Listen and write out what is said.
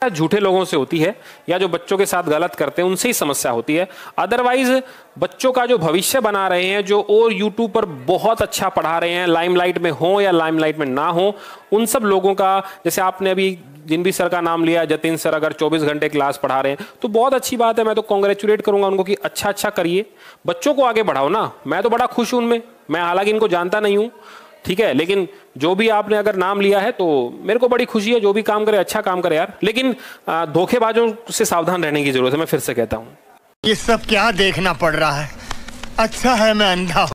समस्या झूठे लोगों से होती है या जो बच्चों के साथ गलत करते हैं उनसे ही समस्या होती है। अदरवाइज बच्चों का जो भविष्य बना रहे हैं, जो और यूट्यूब पर बहुत अच्छा पढ़ा रहे हैं, लाइमलाइट में हो या लाइमलाइट में ना हो, उन सब लोगों का, जैसे आपने अभी जिन भी सर का नाम लिया, जतिन सर अगर 24 घंटे क्लास पढ़ा रहे हैं तो बहुत अच्छी बात है। मैं तो कॉन्ग्रेचुलेट करूंगा उनको कि अच्छा अच्छा करिए, बच्चों को आगे बढ़ाओ ना। मैं तो बड़ा खुश हूं उनमें, मैं हालांकि इनको जानता नहीं हूं, ठीक है, लेकिन जो भी आपने अगर नाम लिया है तो मेरे को बड़ी खुशी है। जो भी काम करे अच्छा काम करे यार, लेकिन धोखेबाजों से सावधान रहने की जरूरत है। मैं फिर से कहता हूं, ये सब क्या देखना पड़ रहा है। अच्छा है मैं अंधा हूं।